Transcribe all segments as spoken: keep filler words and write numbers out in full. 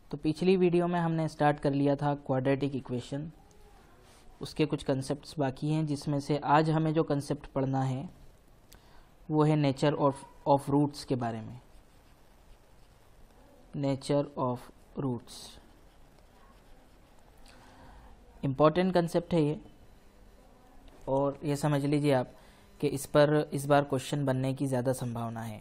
तो पिछली वीडियो में हमने स्टार्ट कर लिया था क्वाड्रेटिक इक्वेशन, उसके कुछ कंसेप्ट्स बाकी हैं, जिसमें से आज हमें जो कंसेप्ट पढ़ना है वो है नेचर ऑफ ऑफ रूट्स के बारे में। Nature of roots important concept है ये, और ये समझ लीजिए आप कि इस पर इस बार क्वेश्चन बनने की ज़्यादा संभावना है।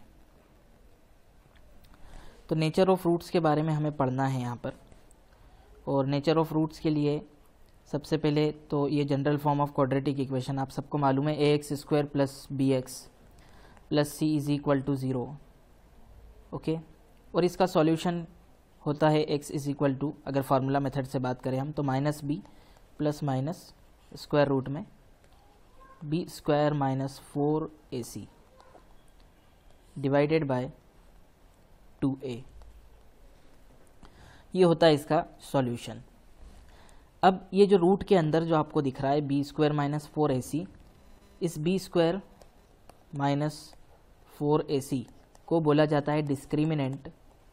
तो नेचर ऑफ रूट्स के बारे में हमें पढ़ना है यहाँ पर। और नेचर ऑफ रूट्स के लिए सबसे पहले तो ये general form of quadratic equation आप सबको मालूम है, A X square plus B X plus C is equal to zero. Okay, और इसका सॉल्यूशन होता है एक्स इज इक्वल टू, अगर फार्मूला मेथड से बात करें हम, तो minus B plus minus square root में B square minus four A C divided by two A. ये होता है इसका सॉल्यूशन। अब ये जो रूट के अंदर जो आपको दिख रहा है B square minus four A C, इस B square minus four A C को बोला जाता है डिस्क्रिमिनेंट।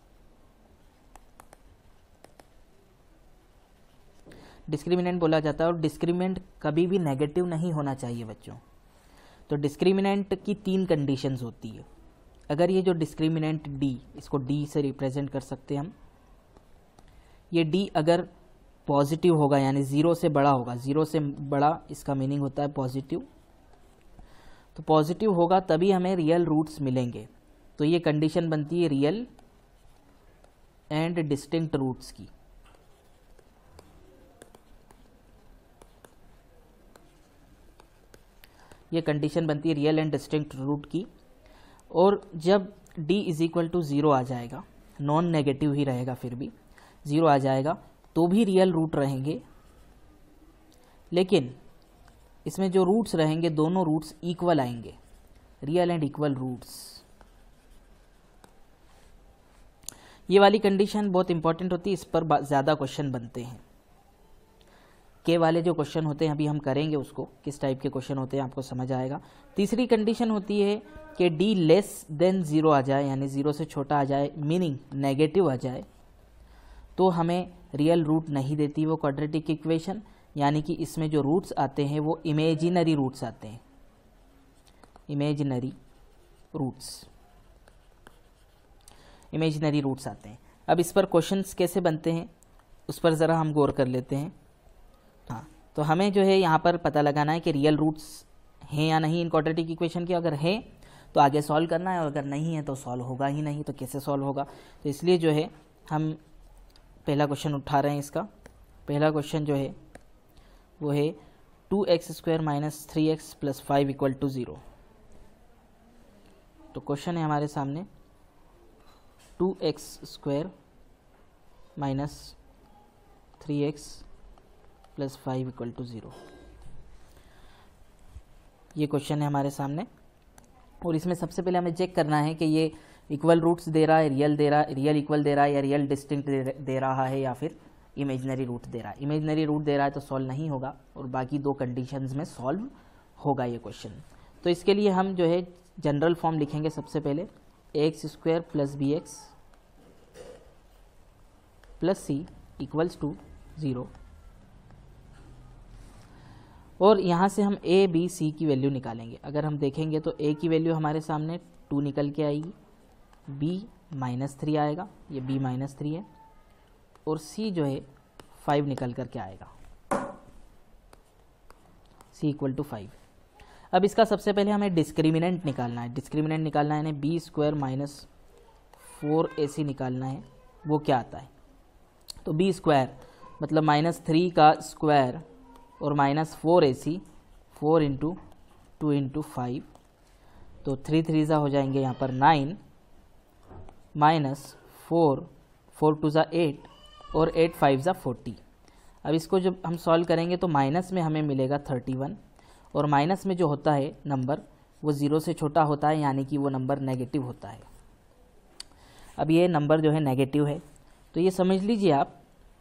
डिस्क्रिमिनेंट बोला जाता है, और डिस्क्रिमिनेंट कभी भी नेगेटिव नहीं होना चाहिए बच्चों। तो डिस्क्रिमिनेंट की तीन कंडीशंस होती है। अगर ये जो डिस्क्रिमिनेंट डी, इसको डी से रिप्रेजेंट कर सकते हैं हम, ये डी अगर पॉजिटिव होगा यानी ज़ीरो से बड़ा होगा, ज़ीरो से बड़ा इसका मीनिंग होता है पॉजिटिव, तो पॉजिटिव होगा तभी हमें रियल रूट्स मिलेंगे। तो ये कंडीशन बनती है रियल एंड डिस्टिंक्ट रूट्स की। ये कंडीशन बनती है रियल एंड डिस्टिंक्ट रूट की। और जब d is equal to zero आ जाएगा, नॉन नेगेटिव ही रहेगा, फिर भी ज़ीरो आ जाएगा तो भी रियल रूट रहेंगे, लेकिन इसमें जो रूट्स रहेंगे दोनों रूट्स इक्वल आएंगे, रियल एंड इक्वल रूट्स। ये वाली कंडीशन बहुत इंपॉर्टेंट होती है, इस पर ज़्यादा क्वेश्चन बनते हैं। के वाले जो क्वेश्चन होते हैं अभी हम करेंगे उसको, किस टाइप के क्वेश्चन होते हैं आपको समझ आएगा। तीसरी कंडीशन होती है कि डी लेस देन ज़ीरो आ जाए, यानी ज़ीरो से छोटा आ जाए, मीनिंग नेगेटिव आ जाए, तो हमें रियल रूट नहीं देती वो क्वाड्रेटिक इक्वेशन, यानी कि इसमें जो रूट्स आते हैं वो इमेजिनरी रूट्स आते हैं, इमेजिनरी रूट्स इमेजिनरी रूट्स आते हैं। अब इस पर क्वेश्चंस कैसे बनते हैं उस पर ज़रा हम गौर कर लेते हैं। हाँ, तो हमें जो है यहाँ पर पता लगाना है कि रियल रूट्स हैं या नहीं इन क्वाड्रेटिक इक्वेशन के। अगर हैं तो आगे सॉल्व करना है, और अगर नहीं है तो सॉल्व होगा ही नहीं। तो कैसे सॉल्व होगा, तो इसलिए जो है हम पहला क्वेश्चन उठा रहे हैं। इसका पहला क्वेश्चन जो है वो है two X square minus three X plus five equal to zero. तो क्वेश्चन है हमारे सामने two X square minus three X plus five equal to zero. ये क्वेश्चन है हमारे सामने, और इसमें सबसे पहले हमें चेक करना है कि ये इक्वल रूट्स दे रहा है, रियल दे रहा है, रियल इक्वल दे रहा है, या रियल डिस्टिंक्ट दे, दे रहा है, या फिर इमेजिनरी रूट दे रहा है। इमेजिनरी रूट दे रहा है तो सॉल्व नहीं होगा, और बाकी दो कंडीशंस में सॉल्व होगा ये क्वेश्चन। तो इसके लिए हम जो है जनरल फॉर्म लिखेंगे सबसे पहले, A X square plus B X plus C equals to zero. और यहाँ से हम a, b, c की वैल्यू निकालेंगे। अगर हम देखेंगे तो a की वैल्यू हमारे सामने टू निकल के आएगी, b माइनस थ्री आएगा, ये b माइनस थ्री है, और c जो है फाइव निकल कर के आएगा, c इक्वल टू फाइव। अब इसका सबसे पहले हमें डिस्क्रिमिनेंट निकालना है। डिस्क्रिमिनेंट निकालना है, यानी B square minus four A C निकालना है। वो क्या आता है, तो बी स्क्वायर मतलब माइनस थ्री का स्क्वायर और minus four A C, four into two into five, तो थ्री थ्री ज़ा हो जाएंगे यहाँ पर nine, minus four, four two ज़ा एट, और एट फाइव ज़ा फोर्टी। अब इसको जब हम सॉल्व करेंगे तो माइनस में हमें मिलेगा थर्टी वन, और माइनस में जो होता है नंबर वो ज़ीरो से छोटा होता है, यानी कि वो नंबर नेगेटिव होता है। अब ये नंबर जो है नेगेटिव है, तो ये समझ लीजिए आप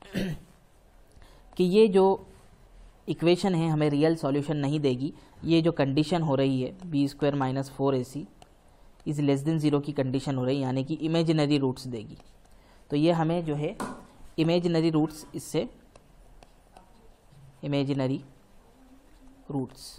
कि ये जो इक्वेशन है हमें रियल सॉल्यूशन नहीं देगी। ये जो कंडीशन हो रही है B square minus four A C is less than zero की कंडीशन हो रही है, यानी कि इमेजिनरी रूट्स देगी। तो ये हमें जो है इमेजिनरी रूट्स इससे इमेजिनरी रूट्स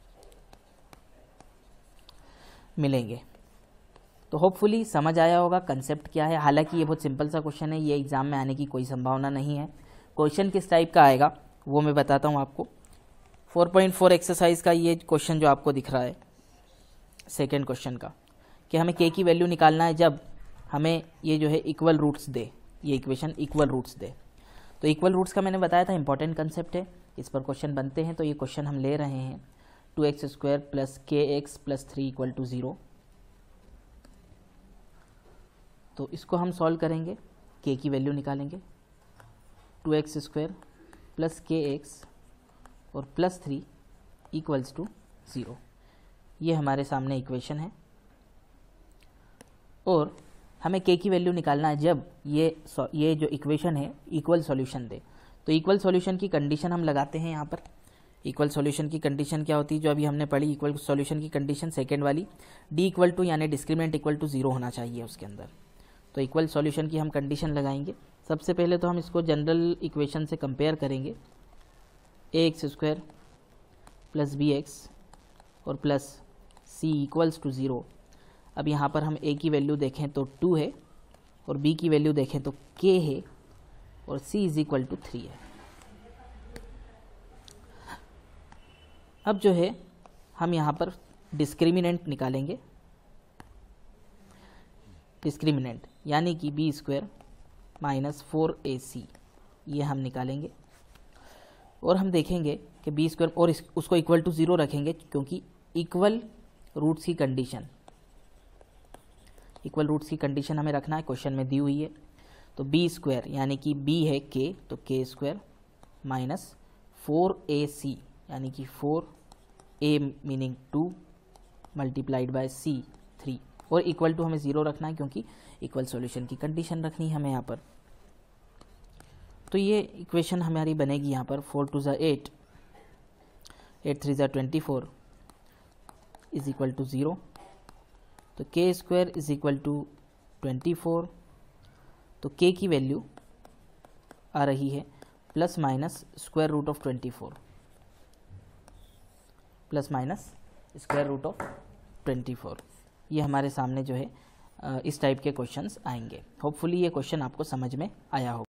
मिलेंगे। तो होपफुली समझ आया होगा कंसेप्ट क्या है। हालांकि ये बहुत सिंपल सा क्वेश्चन है, ये एग्जाम में आने की कोई संभावना नहीं है। क्वेश्चन किस टाइप का आएगा वो मैं बताता हूँ आपको। फोर पॉइंट फोर एक्सरसाइज का ये क्वेश्चन जो आपको दिख रहा है सेकेंड क्वेश्चन का, कि हमें के की वैल्यू निकालना है जब हमें ये जो है इक्वल रूट्स दे, ये इक्वेशन इक्वल रूट्स दे। तो इक्वल रूट्स का मैंने बताया था इंपॉर्टेंट कंसेप्ट है, इस पर क्वेश्चन बनते हैं। तो ये क्वेश्चन हम ले रहे हैं two X square plus K X plus three equal to zero. तो इसको हम सॉल्व करेंगे, के की वैल्यू निकालेंगे, two X square plus K X और plus three equals to zero. ये हमारे सामने इक्वेशन है और हमें के की वैल्यू निकालना है जब ये ये जो इक्वेशन है इक्वल सॉल्यूशन दे। तो इक्वल सॉल्यूशन की कंडीशन हम लगाते हैं यहाँ पर। इक्वल सॉल्यूशन की कंडीशन क्या होती है जो अभी हमने पढ़ी, इक्वल सॉल्यूशन की कंडीशन सेकेंड वाली, डी इक्वल टू यानी डिस्क्रिमिनेंट इक्वल टू ज़ीरो होना चाहिए उसके अंदर। तो इक्वल सॉल्यूशन की हम कंडीशन लगाएंगे। सबसे पहले तो हम इसको जनरल इक्वेशन से कंपेयर करेंगे, A X square plus B X और plus C equals to zero. अब यहाँ पर हम ए की वैल्यू देखें तो टू है और बी की वैल्यू देखें तो के है और C is equal to three है। अब जो है हम यहाँ पर डिस्क्रिमिनेंट निकालेंगे, डिस्क्रिमिनेंट यानी कि B square minus four A C, ये हम निकालेंगे और हम देखेंगे कि बी स्क्वायर और इस, उसको इक्वल टू ज़ीरो रखेंगे क्योंकि इक्वल रूट्स की कंडीशन, इक्वल रूट्स की कंडीशन हमें रखना है, क्वेश्चन में दी हुई है। तो बी स्क्वायर यानी कि बी है के, तो K square minus four A C यानी कि four A meaning two multiplied by C three, और इक्वल टू हमें ज़ीरो रखना है क्योंकि इक्वल सॉल्यूशन की कंडीशन रखनी है हमें यहाँ पर। तो ये इक्वेशन हमारी बनेगी यहाँ पर फोर टू ज़ा एट, एट थ्री ज़ा twenty four is equal to zero. तो K square is equal to twenty four, तो के की वैल्यू आ रही है plus minus square root of twenty four, plus minus square root of twenty four. ये हमारे सामने जो है इस टाइप के क्वेश्चंस आएंगे। होपफुली ये क्वेश्चन आपको समझ में आया हो।